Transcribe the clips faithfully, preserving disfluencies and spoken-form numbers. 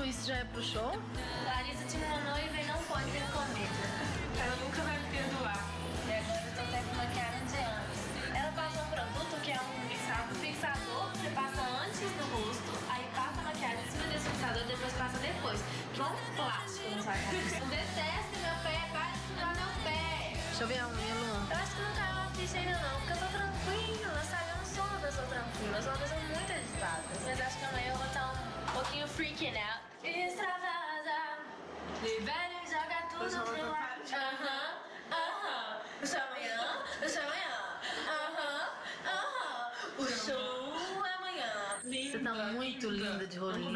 Lu, isso já é pro show? Larissa tinha uma noiva e não pode ter comida. Ela nunca vai me perdoar. E agora eu tô até com maquiagem de anos. Ela passou um produto que é um fixador, fixador que você passa antes do rosto, aí passa a maquiagem em cima desse fixador, depois passa depois. Que é um plástico na sua cara. Não deteste meu pé, para de sujar meu pé. Deixa eu ver a unha, Lu. Eu acho que não caiu uma ficha ainda não, porque eu tô tranquila, sabe? Eu não sou uma pessoa tranquila, eu sou uma pessoa muito agitada. Mas acho que amanhã eu vou estar um pouquinho freaking out. Extravasa, libera e joga tudo pro ar. Aham, aham. O show amanhã, o show amanhã. Aham, aham. O show amanhã. Você tá muito linda de rolinho.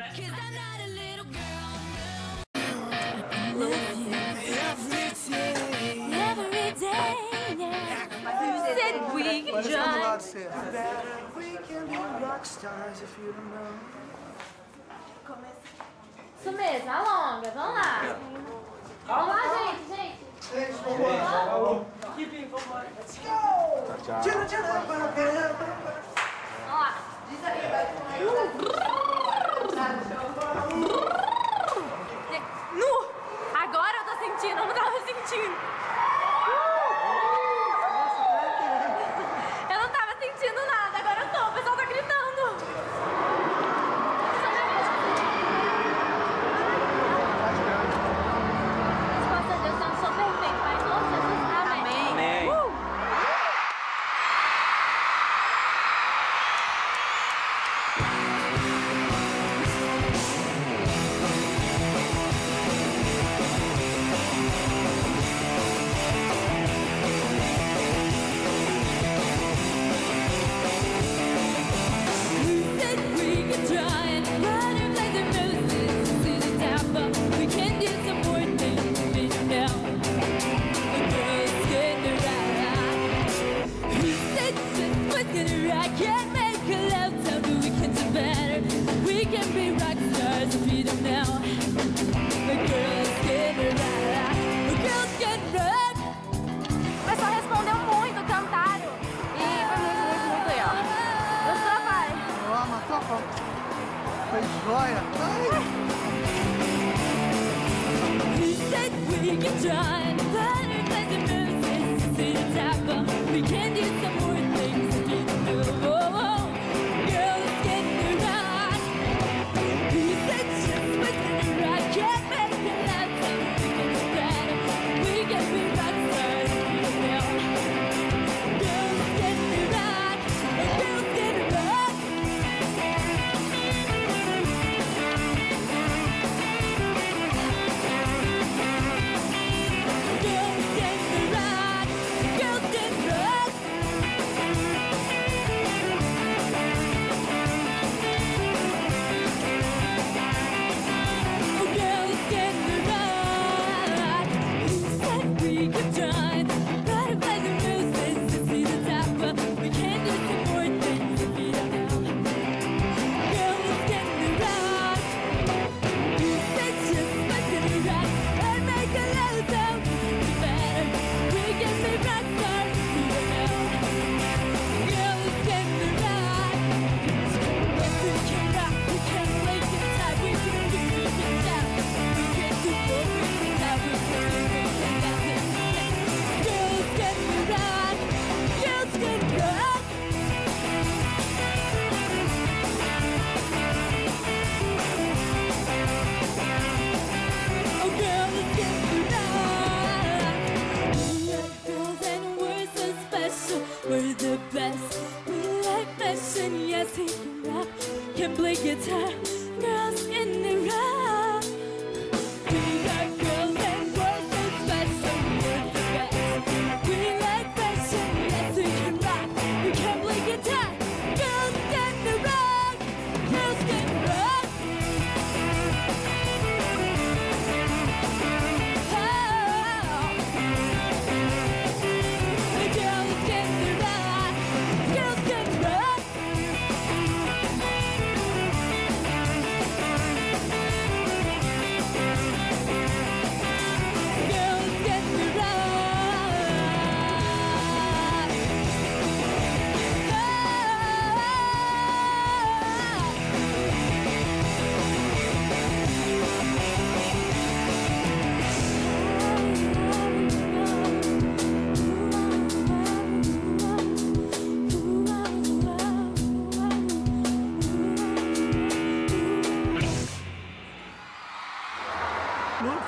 Isso mesmo, alonga, vamos lá. Vamos lá, gente, gente. Tchau, tchau. Vamos lá. Nu! Agora eu tô sentindo, eu não tava sentindo. Eu não tava sentindo nada, agora eu tô, o pessoal tá gritando. Resposta a Deus, eu não sou perfeito, mas nossa, Jesus, amém. Amém. Uh! O pessoal respondeu muito, cantaram. E foi muito, muito, muito legal. Gostou, pai? Ah, mas tá bom. Foi joia. He said we can try and better play the music, see the top of. We can do some more things to keep it moving. Oh, oh, girl, it's getting right. He said just within the right, can't make it last time. We can do better. We can be rock stars if you know. Girl, it's getting right. Oh, girl, it's getting right. We're the best. We like fashion, yes, he can rap, can play guitar. Girls in the rock. We are girls and we're so special. We're the best. We like fashion, yes, we can rock, we can play guitar. Girls in the rock. Girls in the rock. Oh,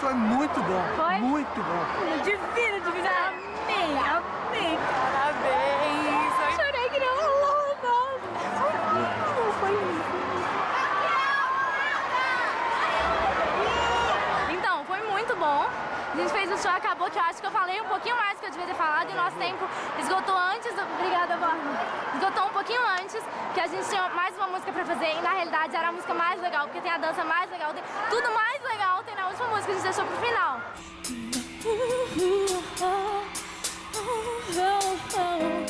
foi muito bom. Foi? Muito bom. Divino, divino. Amei, amei. Parabéns. Eu chorei que nem uma louca. Foi lindo. Então, foi muito bom. A gente fez o show, acabou, que eu acho que eu falei um pouquinho mais do que eu devia ter falado e o nosso tempo esgotou antes. Obrigada, Borna. Esgotou um pouquinho antes, que a gente tinha mais uma música pra fazer e na realidade era a música mais legal, porque tem a dança mais legal, tem tudo mais legal tem na última música que a gente deixou pro final.